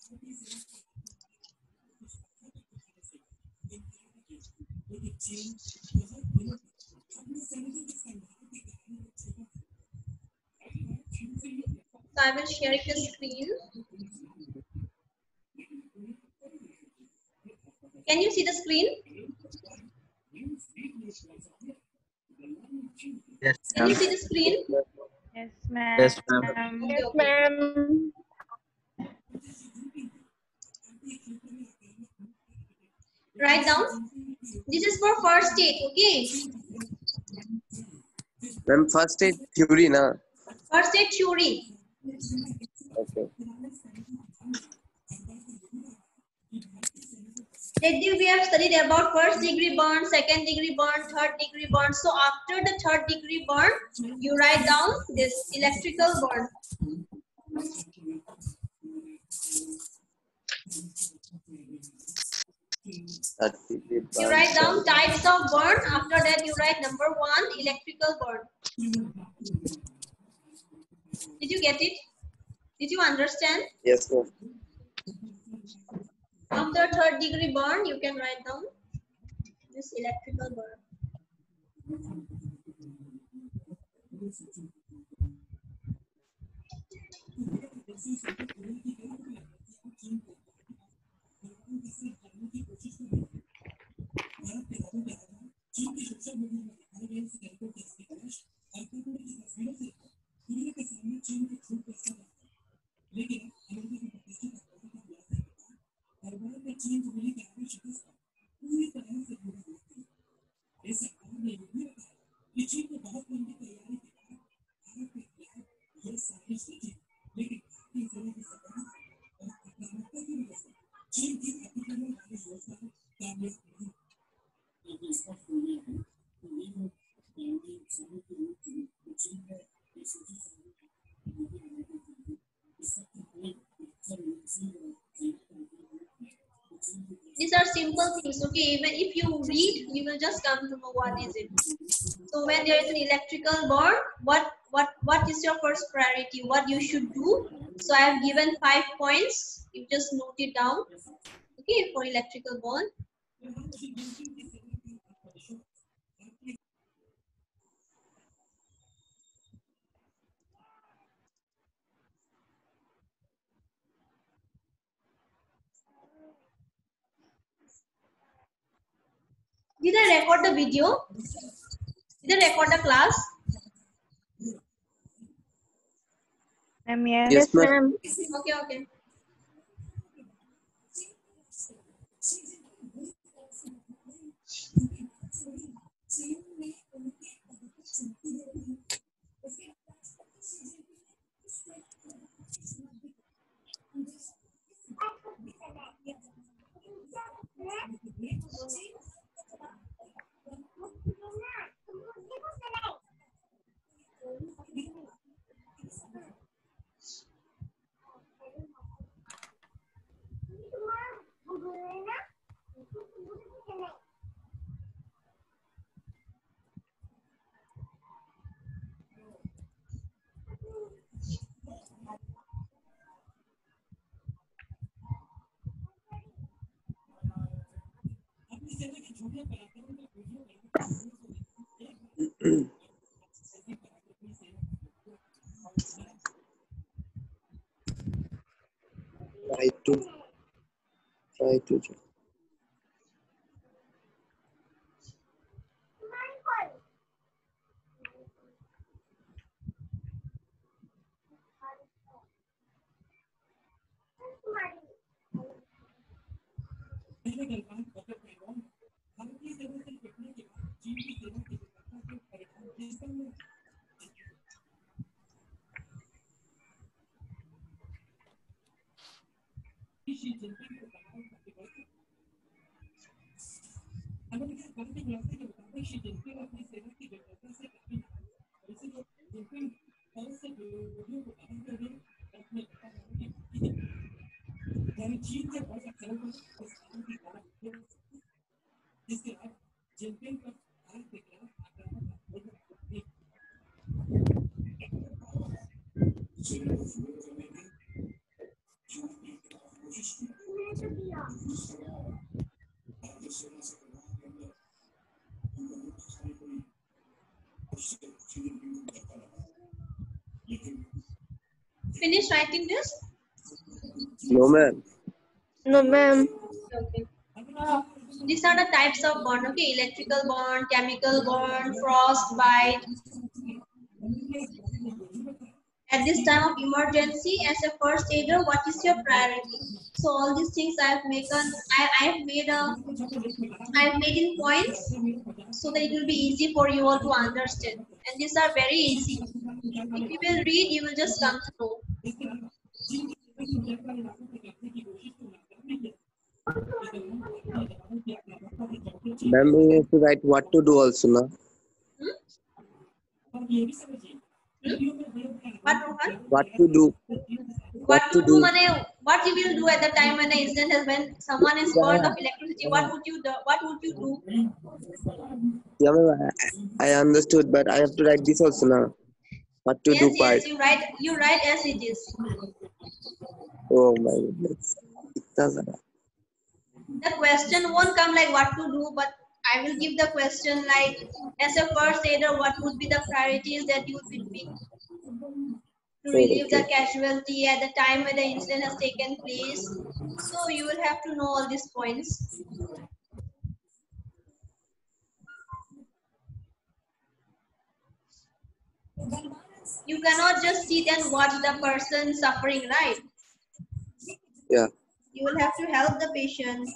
So I will share the screen. Can you see the screen? Yes, Can you see the screen? Yes, ma'am. yes, ma'am. Okay, Yes, okay. ma'am. Write down. This is for first state, okay? Ma'am, first is theory, na? First state theory. Okay. Lately we have studied about first degree burn, second degree burn, third degree burn. So after the third degree burn, you write down this electrical burn. You write down types of burn. After that, you write number 1, electrical burn. Did you get it? Did you understand? Yes, ma'am. After third degree burn, you can write down this electrical burn. These are simple things, okay? Even if you read, you will just come to know what is it. So when there is an electrical burn, what is your first priority? What you should do? So I have given 5 points. You just note it down, okay? For electrical burn. Did I record the video? Did I record the class? Ma'am, yes. Yes, ma'am. Okay, okay. Try to. writing this? No, ma'am. No, ma'am. Okay. These are the types of burn. Okay, electrical burn, chemical burn, frostbite. At this time of emergency, as a first aider, what is your priority? So all these things I've made in points so that it will be easy for you all to understand. And these are very easy. If you will read, you will just come to know. Ma'am, we have to write what to do also, na? What, Rohan? What to do. What to do, what you will do at the time when the incident has, when someone is burned of electricity, what would you do? What would you do? Yeah, ma'am, I understood, but I have to write this also, na? What to do part. Yes, you write as it is. Oh my goodness. Itna zara. The question won't come like what to do, but I will give the question like, as a first aider, what would be the priorities that you would be doing to relieve the casualty at the time when the incident has taken place? So you will have to know all these points. You cannot just sit and watch the person suffering, right? Yeah. You will have to help the patient.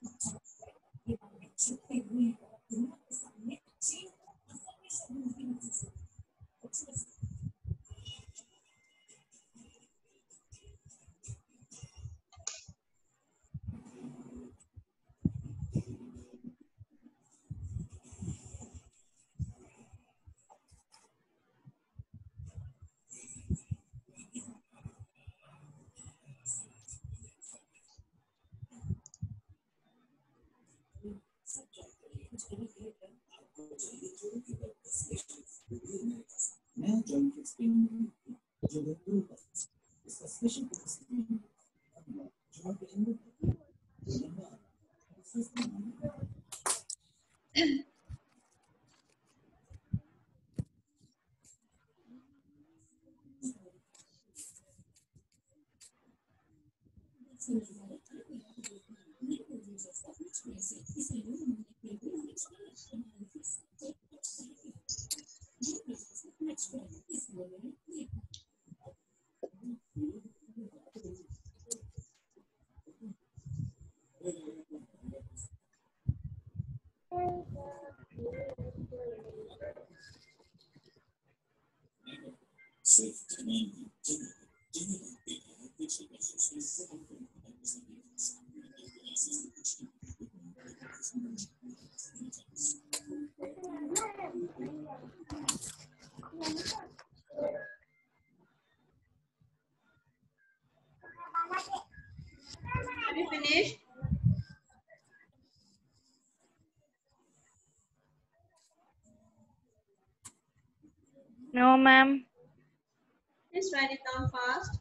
Have you finished? No, ma'am. Please write it down fast.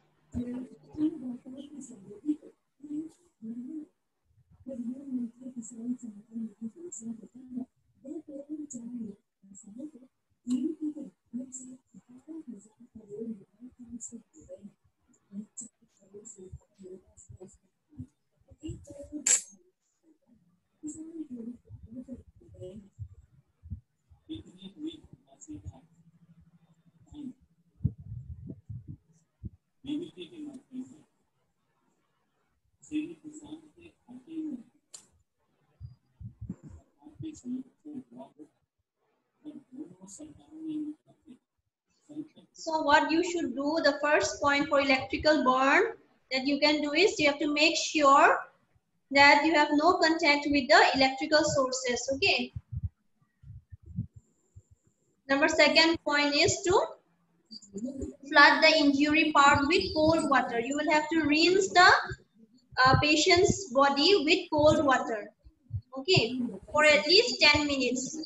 So what you should do, the first point for electrical burn that you can do is you have to make sure that you have no contact with the electrical sources, okay? Number second point is to flood the injury part with cold water. You will have to rinse the patient's body with cold water, okay, for at least 10 minutes.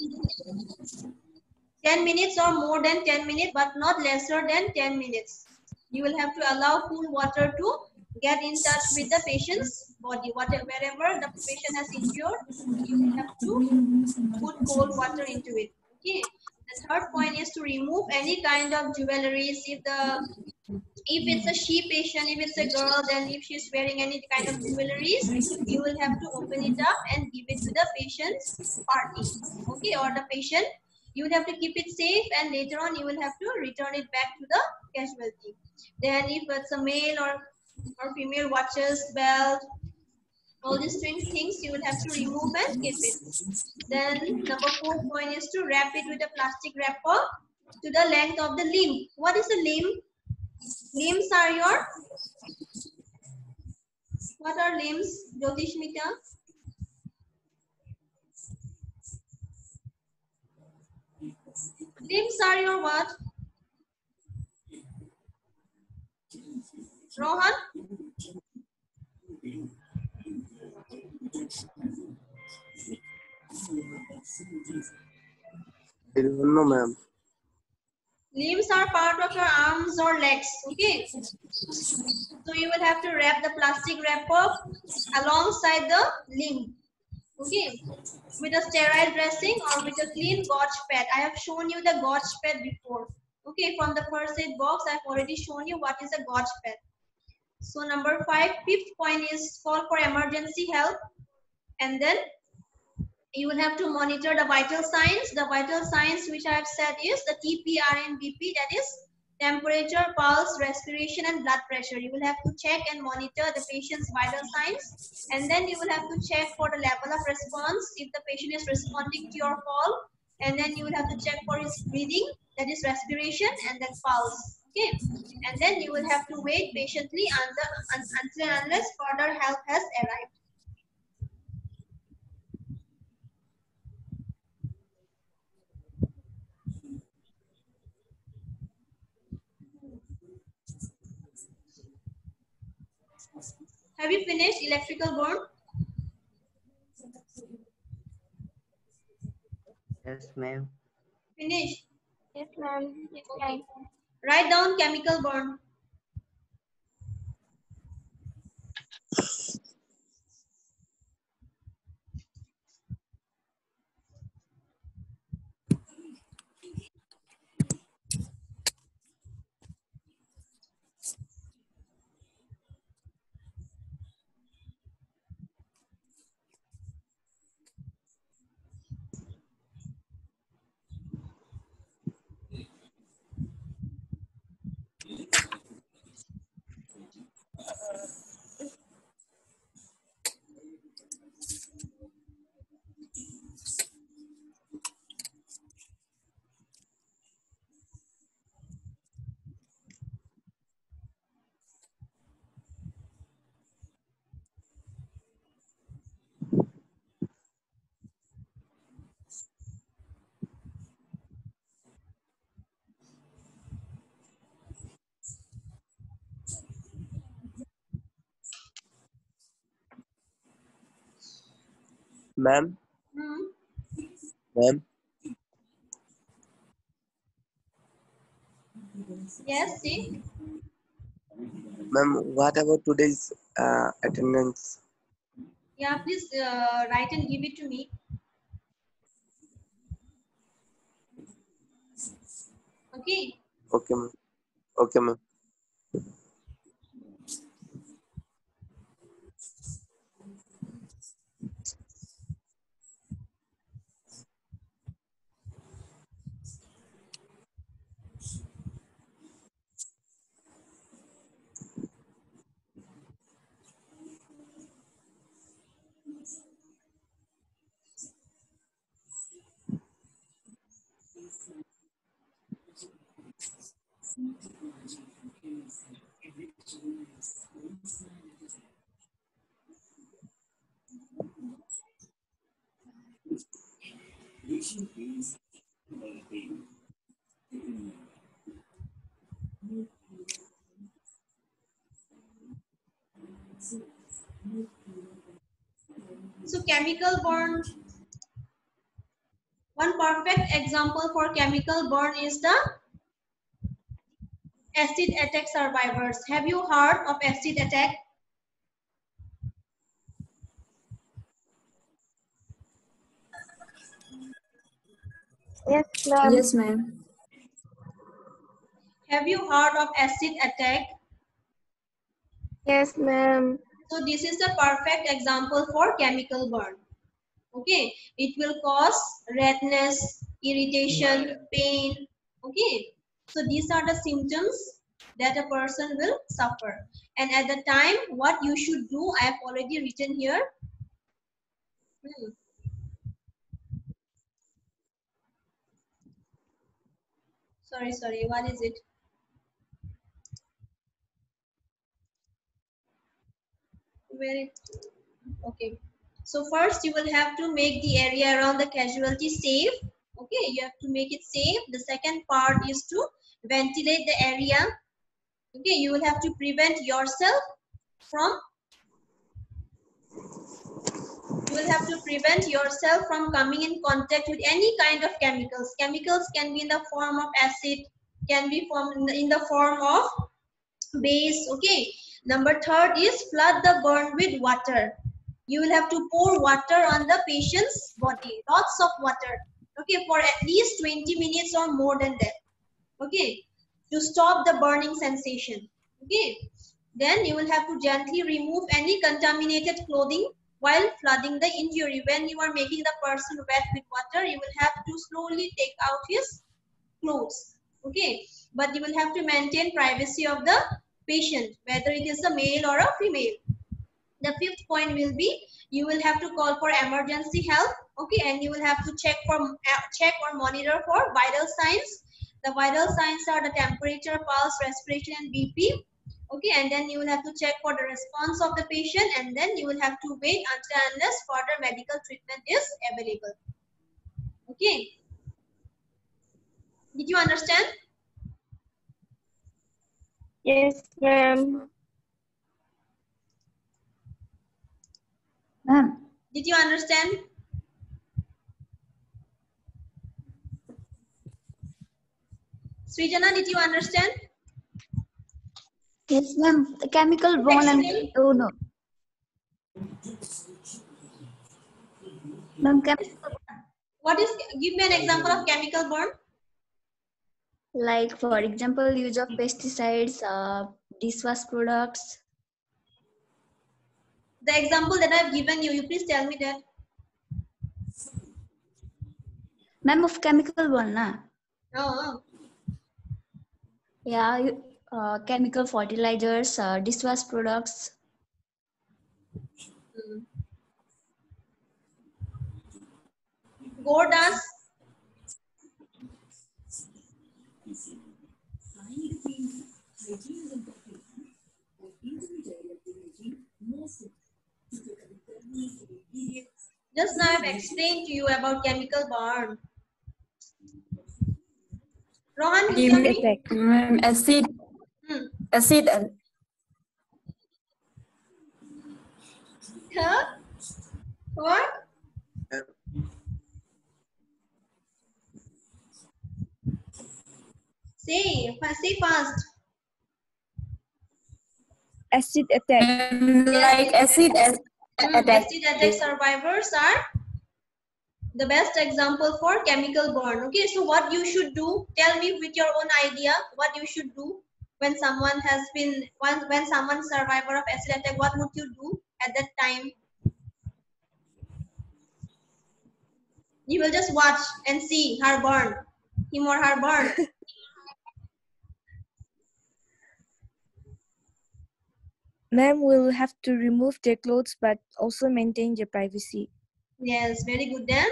10 minutes or more than 10 minutes, but not lesser than 10 minutes. You will have to allow cool water to get in touch with the patient's body. Wherever the patient has injured, you will have to put cold water into it. Okay. The third point is to remove any kind of jewelries. If it's a she patient, if it's a girl, then if she's wearing any kind of jewelries, you will have to open it up and give it to the patient's party, okay, or the patient. You will have to keep it safe, and later on you will have to return it back to the casualty. Then if it's a male or female watches, belt, all these things you will have to remove and keep it. Then number 4 point is to wrap it with a plastic wrapper to the length of the limb. What is a limb? Limbs are your, what are limbs, Jyotishmita? Limbs are your what? Rohan? I don't know, ma'am. Limbs are part of your arms or legs, okay? So you will have to wrap the plastic wrapper alongside the limb, okay? With a sterile dressing or with a clean gauze pad. I have shown you the gauze pad before. Okay, from the first aid box, I've already shown you what is a gauze pad. So number 5, fifth point is call for emergency help. And then you will have to monitor the vital signs. The vital signs which I have said is the TP, RNBP, that is temperature, pulse, respiration, and blood pressure. You will have to check and monitor the patient's vital signs. And then you will have to check for the level of response, if the patient is responding to your call. And then you will have to check for his breathing, that is respiration, and then pulse. Okay. And then you will have to wait patiently until and unless further help has arrived. Have you finished electrical burn? Yes, ma'am. Finish. Yes, ma'am. Okay. Write down chemical burn. Ma'am, Hmm. ma'am, Yes, see. ma'am, what about today's attendance? Yeah, please write and give it to me. Okay. Okay, ma'am. Okay, ma'am. So chemical burn. One perfect example for chemical burn is the acid attack survivors. Have you heard of acid attack? Yes, ma'am. Yes, ma'am. Have you heard of acid attack? Yes, ma'am. So this is a perfect example for chemical burn. Okay, it will cause redness, irritation, pain. Okay, so these are the symptoms that a person will suffer. And at the time, what you should do, I have already written here. Sorry, what is it? Where it? Okay. So first you will have to make the area around the casualty safe. Okay, you have to make it safe. The second part is to ventilate the area. Okay, you will have to prevent yourself from coming in contact with any kind of chemicals. Chemicals can be in the form of acid, can be in the form of base. Okay, number third is flood the burn with water. You will have to pour water on the patient's body, lots of water. Okay, for at least 20 minutes or more than that. Okay, to stop the burning sensation. Okay, then you will have to gently remove any contaminated clothing while flooding the injury. When you are making the person wet with water, you will have to slowly take out his clothes. Okay, but you will have to maintain privacy of the patient, whether it is a male or a female. The fifth point will be you will have to call for emergency help. Okay, and you will have to check or monitor for vital signs. The vital signs are the temperature, pulse, respiration, and BP. Okay, and then you will have to check for the response of the patient, and then you will have to wait unless further medical treatment is available. Okay, did you understand? Yes, ma'am. Ma'am. Did you understand? Srijana, did you understand? Yes, ma'am. The chemical burn and Explain. oh no. Ma'am, What is? Give me an example of chemical burn. like for example, use of pesticides, dishwash products. The example that I've given you, please tell me that. Ma'am, of chemical burn, na? Oh. Yeah, chemical fertilizers, dishwash products. Gordas. Just now I've explained to you about chemical burn. Rohan, you tell me. Acid. Acid. Huh? What? Say fast. Acid attack. Like acid attack. Acid attack survivors are the best example for chemical burn. Okay, so what you should do, tell me with your own idea what you should do when someone has been, when someone survivor of acid attack, what would you do at that time? You will just watch and see her burn, him or her burn. Ma'am will have to remove their clothes but also maintain their privacy. Yes, very good then.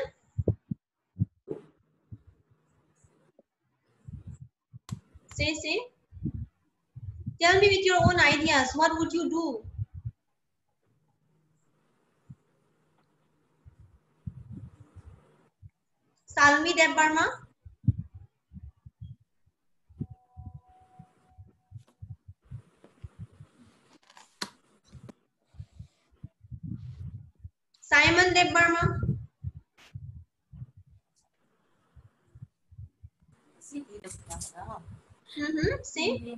Say. Tell me with your own ideas, what would you do? Salmi Debbarma? Simon Debbarma? See?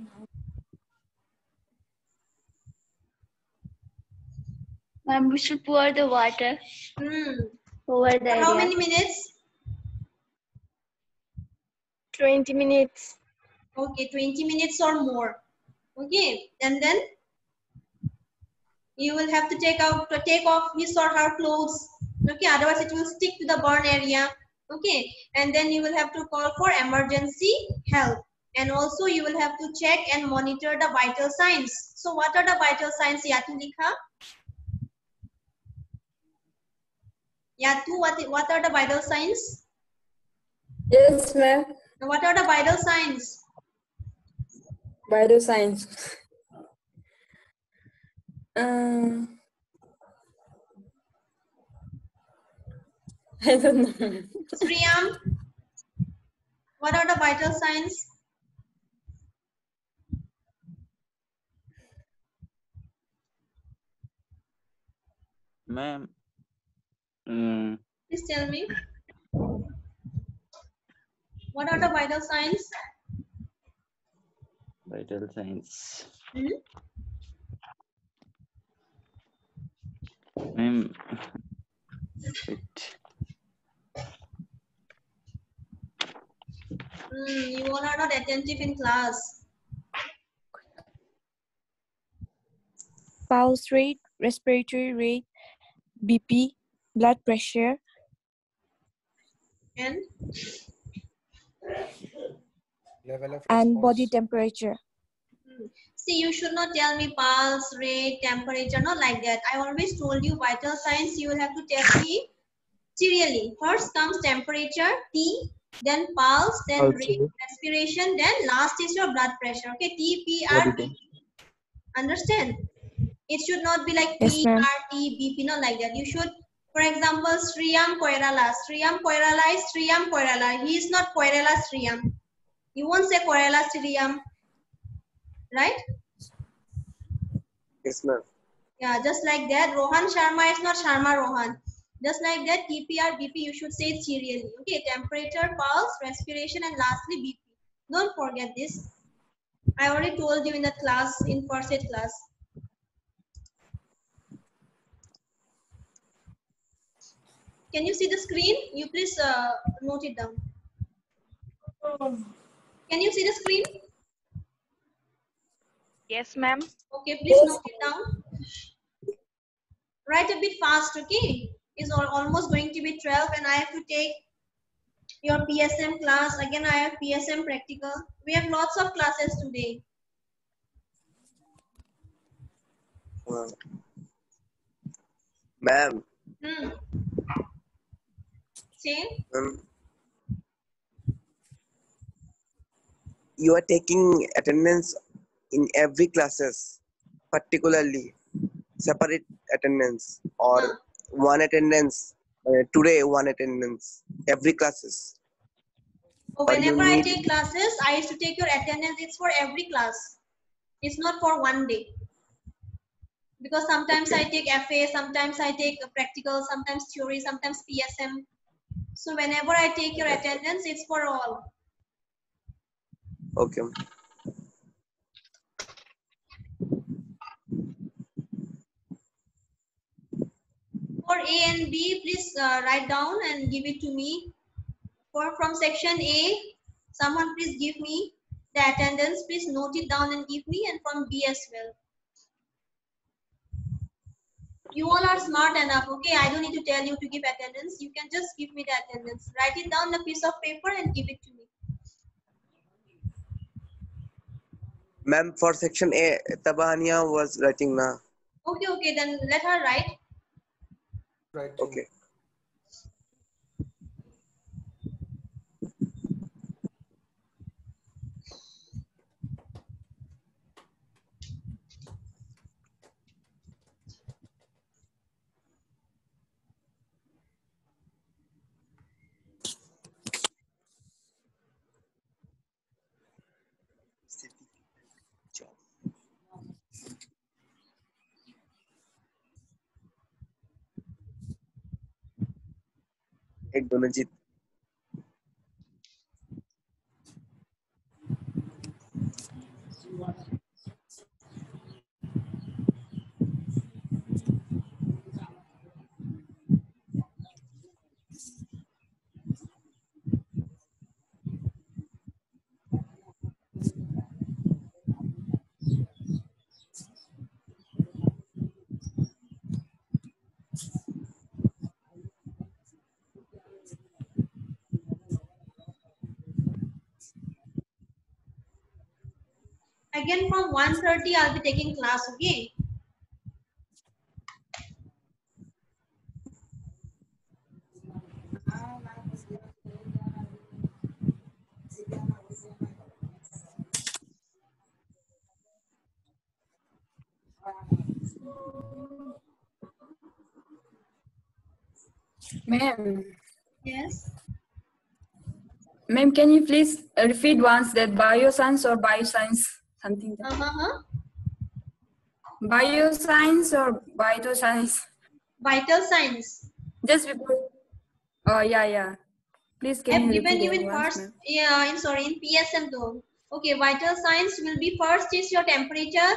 Ma'am, we should pour the water over the area. How many minutes? 20 minutes. Okay, 20 minutes or more. Okay, and then you will have to take off his or her clothes. Okay, otherwise it will stick to the burn area. Okay, and then you will have to call for emergency help. And also you will have to check and monitor the vital signs. So what are the vital signs, Yatu Likha? Yatu, what are the vital signs? Yes, ma'am. What are the vital signs? Bioscience. Uh, I don't know. Sriyam, what are the vital signs? Ma'am, Please tell me. What are the vital signs? vital signs. Hmm? Ma'am, wait. You all are not attentive in class. Pulse rate, respiratory rate, BP, blood pressure, And Level of and body response. temperature. see, you should not tell me pulse rate, temperature, not like that. I always told you vital signs, you will have to tell me serially. First comes temperature, T, then pulse, then Also, rate, respiration, then last is your blood pressure. Okay, T, P, what R, is B. Understand? It should not be like Yes, P, ma'am. R, T, BP, not like that. You should, for example, Sriyam Koirala. Sriyam Koirala is Sriyam Koirala. He is not Koirala Sriyam. You won't say Koirala Sriyam, right? Yes, ma'am. Yeah, just like that. Rohan Sharma is not Sharma Rohan. Just like that, TPR, BP, you should say it serially. Okay, temperature, pulse, respiration, and lastly BP. Don't forget this. I already told you in the class, in first aid class. Can you see the screen? You please note it down. Can you see the screen? Yes, ma'am. Okay, please note it down. Write a bit fast, okay? It's almost going to be 12 and I have to take your PSM class. Again, I have PSM practical. We have lots of classes today. Ma'am, Say, you are taking attendance in every classes, particularly separate attendance or one attendance, today one attendance, every classes. so Or you whenever I need, take classes, I used to take your attendance. It's for every class. It's not for one day. Because sometimes okay. I take FA, sometimes I take practical, sometimes theory, sometimes PSM. So whenever I take your attendance, it's for all. Okay. For A and B, please write down and give it to me. From section A, someone please give me the attendance. Please note it down and give me, and from B as well. You all are smart enough, okay? I don't need to tell you to give attendance. You can just give me the attendance. Write it down on a piece of paper and give it to me. Ma'am, for section A, Tabania was writing now. Okay, then let her write. Right. Okay. एक दोनों जीत begin from 1:30. I'll be taking class, okay? Ma'am, Yes. ma'am, can you please repeat once that bioscience or bioscience something? Bioscience or bioscience? Vital signs. Just before. Oh yeah. Please can I've you given repeat you it in once, first, ma'am? yeah, in PSM though. Okay, vital signs will be first is your temperature.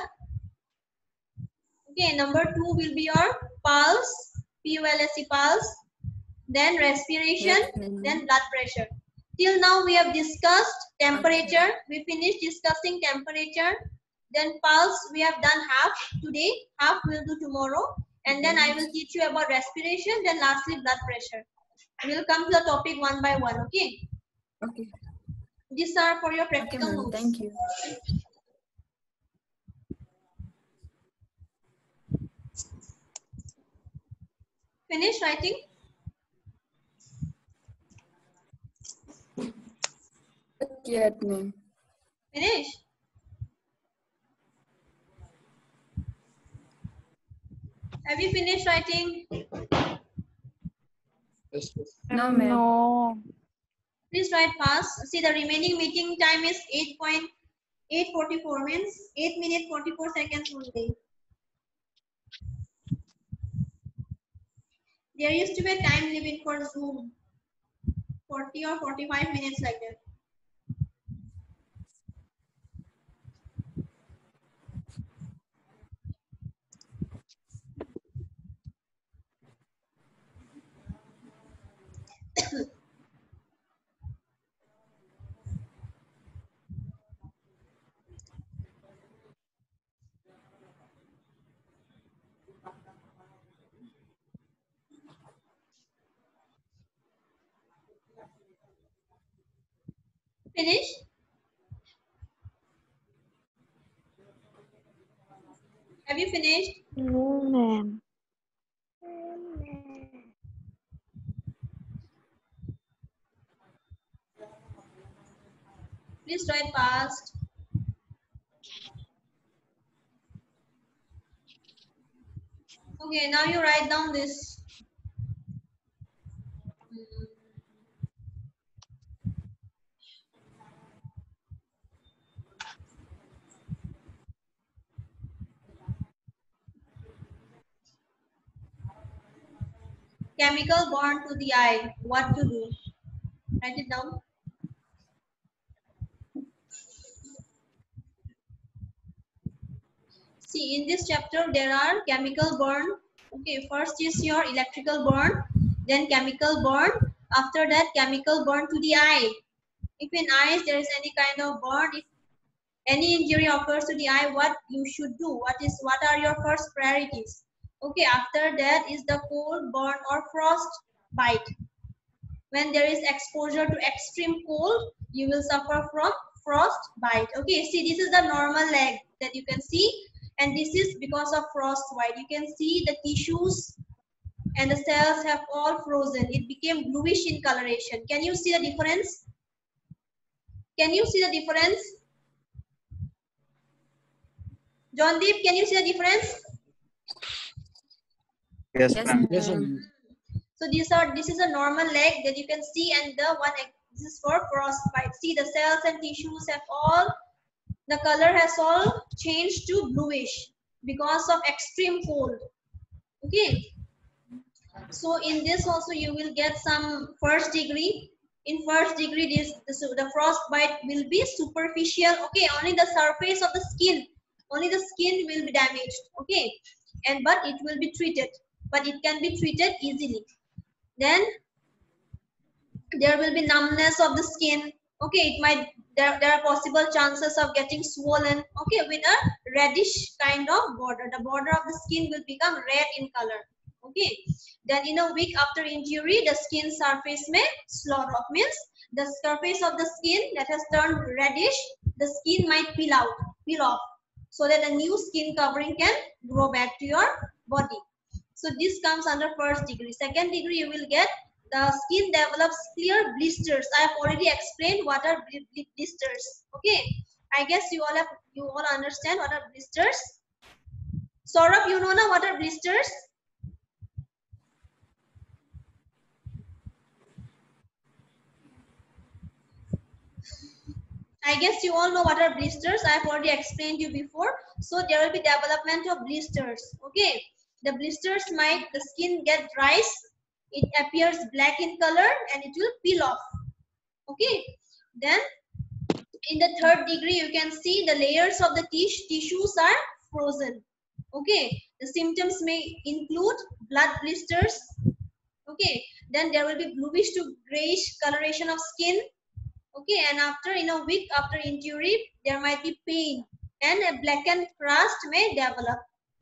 Okay, number 2 will be your pulse, P-U-L-S-E, pulse. Then respiration, Yes, ma'am. then blood pressure. Till now we have discussed temperature. We finished discussing temperature. Then pulse we have done half today, half we'll do tomorrow. And then I will teach you about respiration. Then lastly blood pressure. We'll come to the topic one by one. Okay. Okay. These are for your Okay, practical ma'am. notes. Thank you. Finish writing? Not yet, ma'am. Finish? Have you finished writing? Yes. No, ma'am. No. Please write fast. See, the remaining meeting time is 8:44 means 8 minutes 44 seconds only. There used to be a time limit for Zoom, 40 or 45 minutes like that. Finish? Have you finished? No, ma'am. Please write fast. Okay, now you write down this. Chemical bond to the eye. What to do? Write it down. See, in this chapter there are chemical burn. Okay, first is your electrical burn, then chemical burn. After that, chemical burn to the eye. If in eyes there is any kind of burn, if any injury occurs to the eye, what you should do? What are your first priorities? Okay, after that is the cold burn or frost bite. When there is exposure to extreme cold, you will suffer from frost bite. Okay, see, this is the normal leg that you can see, and this is because of frost bite. You can see the tissues and the cells have all frozen. It became bluish in coloration. Can you see the difference? Can you see the difference? John Deep, can you see the difference? Yes, Yes, ma'am. Yes, ma'am. ma'am. So this is a normal leg that you can see, and the one this is for frostbite. See, the cells and tissues have all, the color has all changed to bluish because of extreme cold. Okay. So in this also you will get some first degree. In first degree, the frostbite will be superficial. Okay, only the surface of the skin, only the skin will be damaged. Okay, but it will be treated. But it can be treated easily. Then there will be numbness of the skin. Okay, there are possible chances of getting swollen. Okay, with a reddish kind of border. The border of the skin will become red in color. Okay, then in a week after injury, the skin surface may slough off. Means the surface of the skin that has turned reddish, the skin might peel out. peel off, so that a new skin covering can grow back to your body. So this comes under first degree. Second degree, you will get the skin develops clear blisters. I have already explained what are blisters. Okay, I guess you all understand what are blisters. Saurabh, you know now what are blisters? I guess you all know what are blisters. I have already explained you before. So there will be development of blisters. Okay, the blisters might, the skin get dries, it appears black in color, and it will peel off. Okay, then in the third degree, you can see the layers of the tissues are frozen. Okay, the symptoms may include blood blisters. Okay, then there will be bluish to grayish coloration of skin. Okay, and after in a week after injury, there might be pain and a blackened crust may develop.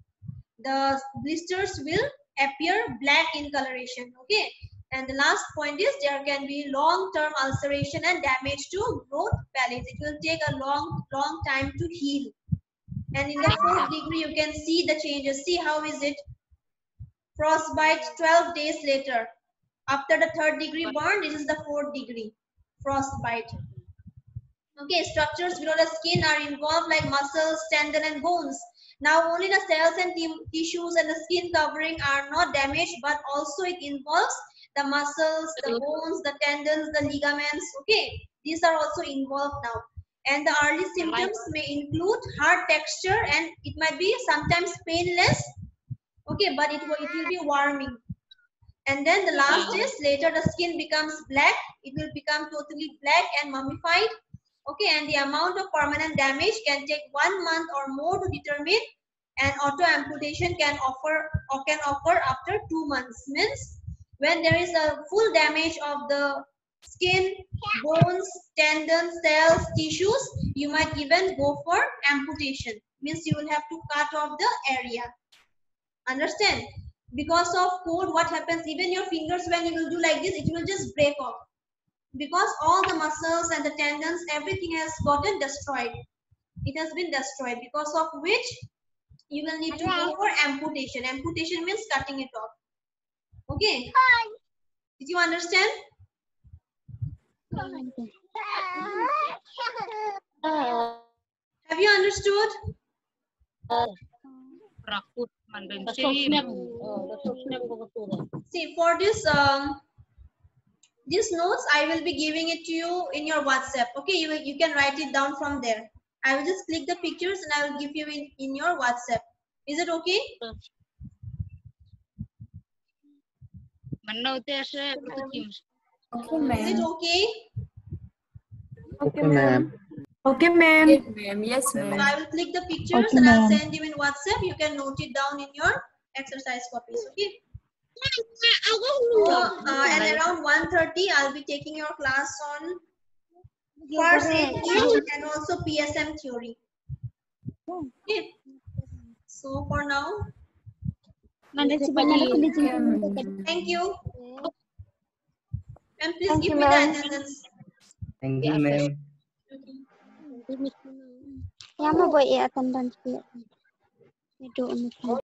The blisters will appear black in coloration. Okay, and the last point is there can be long-term ulceration and damage to growth palates. It will take a long time to heal. And in the fourth degree, you can see the changes. See how is it? Frostbite 12 days later. After the third degree burn, this is the fourth degree frostbite. Okay, structures below the skin are involved like muscles, tendon, and bones. Now only the cells and tissues and the skin covering are not damaged, but also it involves the muscles, the bones, the tendons, the ligaments. Okay, these are also involved now. And the early symptoms may include hard texture, and it might be sometimes painless. Okay, but it will be warming. And then the last is later the skin becomes black. It will become totally black and mummified. Okay, and the amount of permanent damage can take 1 month or more to determine, and auto amputation can occur after 2 months. Means when there is a full damage of the skin, bones, tendons, cells, tissues, you might even go for amputation. Means you will have to cut off the area. Understand? Because of cold, what happens, even your fingers, when you will do like this, it will just break off. Because all the muscles and the tendons, everything has gotten destroyed. It has been destroyed, because of which you will need to go for amputation. Amputation means cutting it off. Okay? Did you understand? Have you understood? See, for this these notes, I will be giving it to you in your WhatsApp. Okay, you can write it down from there. I will just click the pictures and I will give you in your WhatsApp. Is it okay? Okay, ma'am. Is it okay? Okay, ma'am. Okay, ma'am. Yes, ma'am. Yes, So ma'am. I will click the pictures and I'll send you in WhatsApp. You can note it down in your exercise copies. Okay. So, and around 1:30, I'll be taking your class on first aid kit and also PSM theory. Okay. So for now, thank you. And please give me the attendance. Thank you, ma'am. Okay.